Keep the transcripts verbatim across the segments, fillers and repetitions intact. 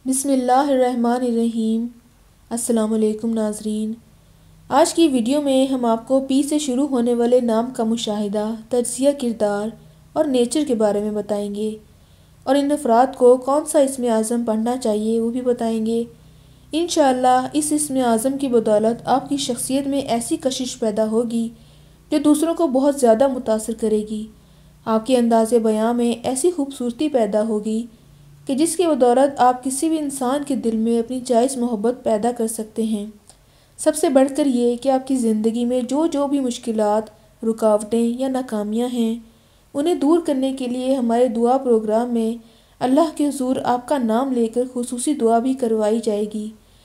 بسم اللہ الرحمن الرحیم۔ السلام علیکم ناظرین، آج کی ویڈیو میں ہم آپ کو پی سے شروع ہونے والے نام کا مشاہدہ، تجزیہ کردار اور نیچر کے بارے میں بتائیں گے، اور ان افراد کو کون سا اسم اعظم پڑھنا چاہیے وہ بھی بتائیں گے۔ انشاءاللہ اس اسم اعظم کی بدولت آپ کی شخصیت میں ایسی کشش پیدا ہوگی جو دوسروں کو بہت زیادہ متاثر کرے گی۔ آپ کے انداز بیان میں ایسی خوبصورتی پیدا ہوگی کہ جس کی بدولت آپ کسی بھی انسان کے دل میں اپنی جائز محبت پیدا کر سکتے ہیں۔ سب سے بڑھ کر یہ کہ آپ کی زندگی میں جو جو بھی مشکلات، رکاوٹیں یا ناکامیاں ہیں، انہیں دور کرنے کے لیے ہمارے دعا پروگرام میں اللہ کے حضور آپ کا نام لے کر خصوصی دعا بھی کروائی جائے گی۔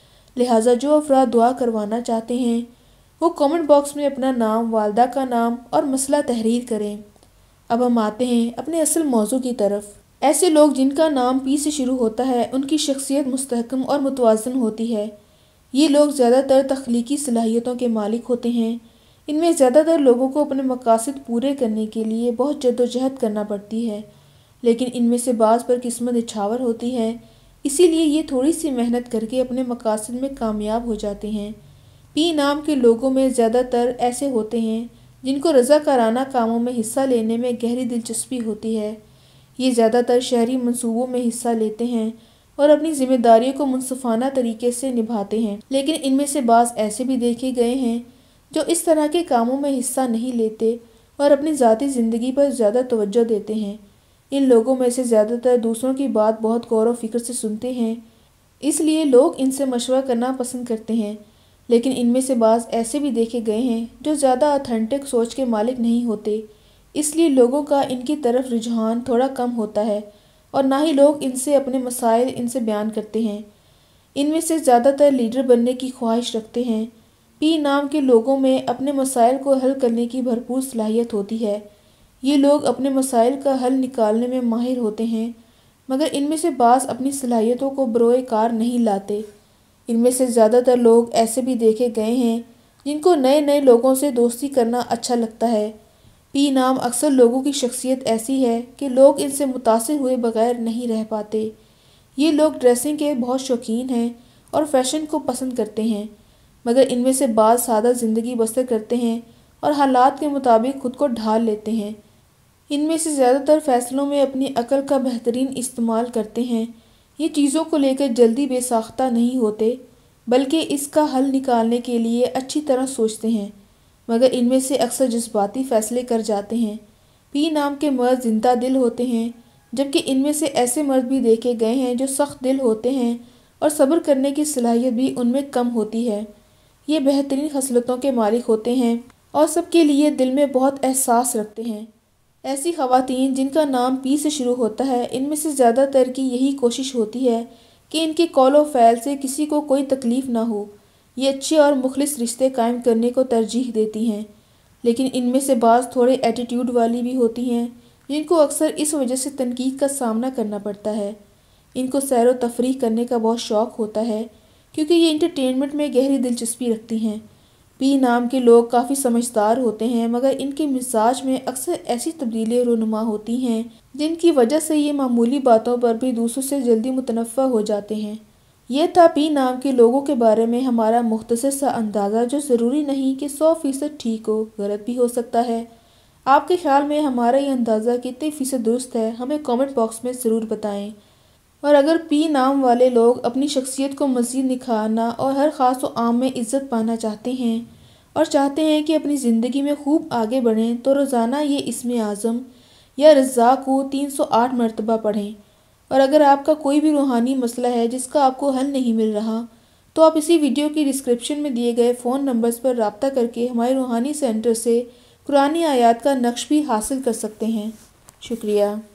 لہٰذا جو افراد دعا کروانا چاہتے ہیں وہ کامنٹ باکس میں اپنا نام، والدہ کا نام اور مسئلہ تحریر کریں۔ اب ہم آتے ہیں اپنے اصل موضوع کی طرف۔ ایسے لوگ جن کا نام پی سے شروع ہوتا ہے ان کی شخصیت مستحکم اور متوازن ہوتی ہے۔ یہ لوگ زیادہ تر تخلیقی صلاحیتوں کے مالک ہوتے ہیں۔ ان میں زیادہ تر لوگوں کو اپنے مقاصد پورے کرنے کے لیے بہت جدوجہد کرنا پڑتی ہے، لیکن ان میں سے بعض پر قسمت نچھاور ہوتی ہے، اسی لیے یہ تھوڑی سی محنت کر کے اپنے مقاصد میں کامیاب ہو جاتے ہیں۔ پی نام کے لوگوں میں زیادہ تر ایسے ہوتے ہیں جن کو رضاکارانہ کاموں میں حصہ لینے میں گہری دلچسپی ہوتی ہے۔ یہ زیادہ تر شہری منصوبوں میں حصہ لیتے ہیں اور اپنی ذمہ داریوں کو منصفانہ طریقے سے نبھاتے ہیں، لیکن ان میں سے بعض ایسے بھی دیکھے گئے ہیں جو اس طرح کے کاموں میں حصہ نہیں لیتے اور اپنی ذاتی زندگی پر زیادہ توجہ دیتے ہیں۔ ان لوگوں میں سے زیادہ تر دوسروں کی بات بہت غور و فکر سے سنتے ہیں، اس لیے لوگ ان سے مشورہ کرنا پسند کرتے ہیں، لیکن ان میں سے بعض ایسے بھی دیکھے گئے ہیں جو زیادہ اتھینٹک سوچ کے مالک نہیں ہوتے، اس لیے لوگوں کا ان کی طرف رجحان تھوڑا کم ہوتا ہے اور نہ ہی لوگ ان سے اپنے مسائل ان سے بیان کرتے ہیں۔ ان میں سے زیادہ تر لیڈر بننے کی خواہش رکھتے ہیں۔ پی نام کے لوگوں میں اپنے مسائل کو حل کرنے کی بھرپور صلاحیت ہوتی ہے۔ یہ لوگ اپنے مسائل کا حل نکالنے میں ماہر ہوتے ہیں، مگر ان میں سے بعض اپنی صلاحیتوں کو بروئے کار نہیں لاتے۔ ان میں سے زیادہ تر لوگ ایسے بھی دیکھے گئے ہیں جن کو نئے نئے لوگوں سے دوستی کرنا اچھا لگتا ہے۔ پی نام اکثر لوگوں کی شخصیت ایسی ہے کہ لوگ ان سے متاثر ہوئے بغیر نہیں رہ پاتے۔ یہ لوگ ڈریسنگ کے بہت شوقین ہیں اور فیشن کو پسند کرتے ہیں، مگر ان میں سے بعض سادہ زندگی بسر کرتے ہیں اور حالات کے مطابق خود کو ڈھال لیتے ہیں۔ ان میں سے زیادہ تر فیصلوں میں اپنی عقل کا بہترین استعمال کرتے ہیں۔ یہ چیزوں کو لے کر جلدی بے ساختہ نہیں ہوتے، بلکہ اس کا حل نکالنے کے لیے اچھی طرح سوچتے ہیں، مگر ان میں سے اکثر جذباتی فیصلے کر جاتے ہیں۔ پی نام کے مرد زندہ دل ہوتے ہیں، جبکہ ان میں سے ایسے مرد بھی دیکھے گئے ہیں جو سخت دل ہوتے ہیں اور صبر کرنے کی صلاحیت بھی ان میں کم ہوتی ہے۔ یہ بہترین خصلتوں کے مالک ہوتے ہیں اور سب کے لیے دل میں بہت احساس رکھتے ہیں۔ ایسی خواتین جن کا نام پی سے شروع ہوتا ہے، ان میں سے زیادہ تر کی یہی کوشش ہوتی ہے کہ ان کے قول و فعل سے کسی کو کوئی تکلیف نہ ہو۔ یہ اچھے اور مخلص رشتے قائم کرنے کو ترجیح دیتی ہیں، لیکن ان میں سے بعض تھوڑے ایٹیٹیوڈ والی بھی ہوتی ہیں جن کو اکثر اس وجہ سے تنقید کا سامنا کرنا پڑتا ہے۔ ان کو سیر و تفریح کرنے کا بہت شوق ہوتا ہے کیونکہ یہ انٹرٹینمنٹ میں گہری دلچسپی رکھتی ہیں۔ پی نام کے لوگ کافی سمجھدار ہوتے ہیں، مگر ان کے مزاج میں اکثر ایسی تبدیلیاں رونما ہوتی ہیں جن کی وجہ سے یہ معمولی باتوں پر بھی دوسروں سے جلدی متنفر ہو جاتے ہیں۔ یہ تھا پی نام کے لوگوں کے بارے میں ہمارا مختصر سا اندازہ، جو ضروری نہیں کہ سو فیصد ٹھیک ہو، غلط بھی ہو سکتا ہے۔ آپ کے خیال میں ہمارا یہ اندازہ کتنے فیصد درست ہے، ہمیں کامنٹ باکس میں ضرور بتائیں۔ اور اگر پی نام والے لوگ اپنی شخصیت کو مزید نکھارنا اور ہر خاص و عام میں عزت پانا چاہتے ہیں اور چاہتے ہیں کہ اپنی زندگی میں خوب آگے بڑھیں، تو روزانہ یہ اسم اعظم یا رزاق کو تین سو آٹھ مرتبہ پڑھیں۔ اور اگر آپ کا کوئی بھی روحانی مسئلہ ہے جس کا آپ کو حل نہیں مل رہا، تو آپ اسی ویڈیو کی ڈسکرپشن میں دیے گئے فون نمبرز پر رابطہ کر کے ہمارے روحانی سینٹر سے قرآنی آیات کا نقش بھی حاصل کر سکتے ہیں۔ شکریہ۔